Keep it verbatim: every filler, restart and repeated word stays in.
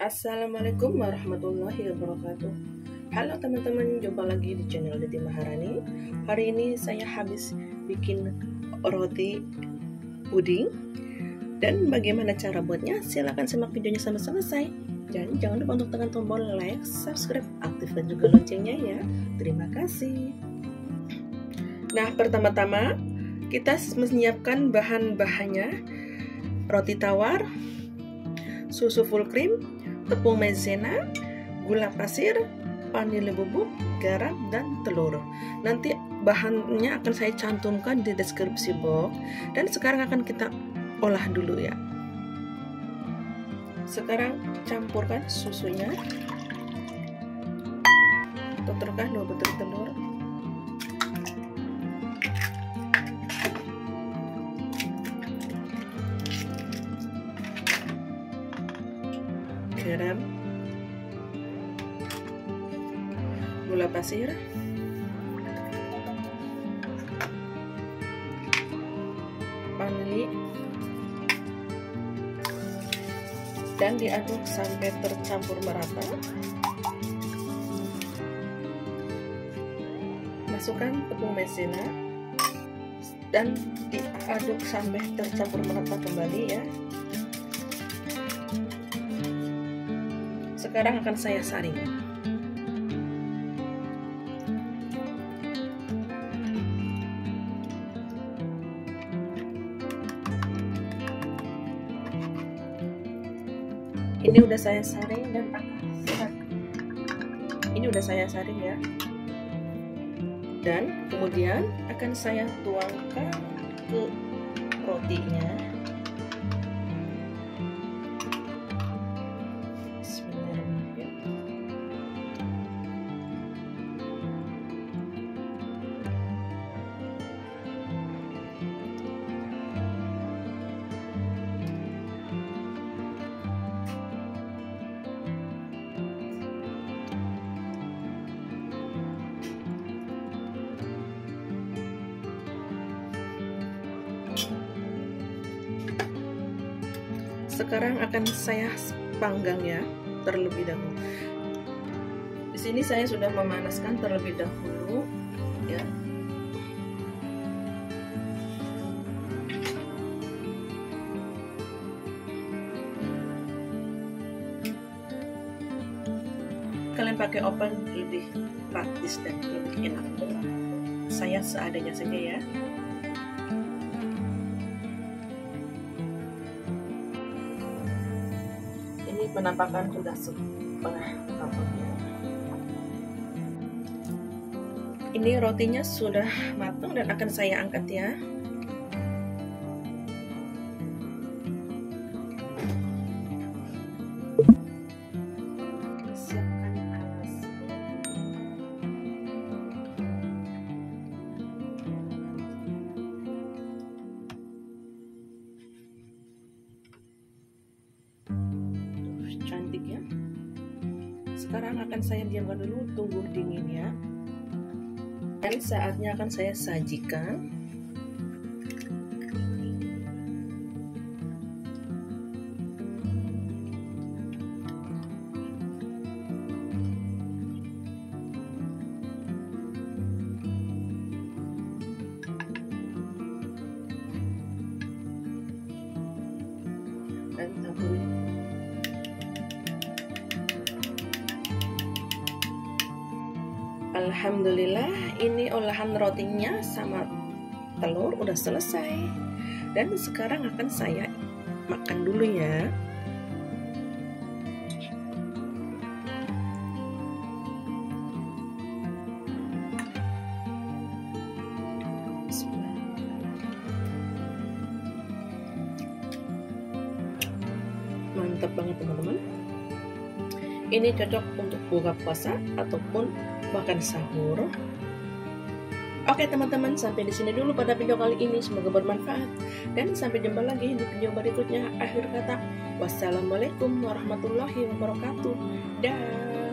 Assalamualaikum warahmatullahi wabarakatuh. Halo teman-teman, jumpa lagi di channel Deti Maharani. Hari ini saya habis bikin roti puding. Dan bagaimana cara buatnya? Silahkan simak videonya sampai selesai. Dan jangan lupa untuk tekan tombol like, subscribe, aktifkan juga loncengnya ya. Terima kasih. Nah, pertama-tama kita menyiapkan bahan-bahannya: roti tawar, susu full cream, tepung maizena, gula pasir, vanili bubuk, garam, dan telur. Nanti bahannya akan saya cantumkan di deskripsi box. Dan sekarang akan kita olah dulu ya. Sekarang campurkan susunya. Tuturkan dua butir telur. Garam, gula pasir, vanili, dan diaduk sampai tercampur merata. Masukkan tepung maizena dan diaduk sampai tercampur merata kembali ya. Sekarang akan saya saring. Ini udah saya saring dan akan ini udah saya saring ya. Dan kemudian akan saya tuangkan ke rotinya. Sekarang akan saya panggang ya terlebih dahulu. Di sini saya sudah memanaskan terlebih dahulu ya. Kalian pakai oven lebih praktis dan lebih enak. Saya seadanya saja ya. Penampakan sudah setengah tampaknya. Ini rotinya sudah matang dan akan saya angkat ya. Siapkan alas. Cantik ya. Sekarang akan saya diamkan dulu, tunggu dingin ya. Dan saatnya akan saya sajikan. Dan taburi. Alhamdulillah, ini olahan rotinya sama telur udah selesai. Dan sekarang akan saya makan dulu ya. Mantap banget teman-teman. Ini cocok untuk buka puasa ataupun makan sahur. Oke teman-teman, sampai di sini dulu pada video kali ini. Semoga bermanfaat dan sampai jumpa lagi di video berikutnya. Akhir kata, wassalamualaikum warahmatullahi wabarakatuh. Dah.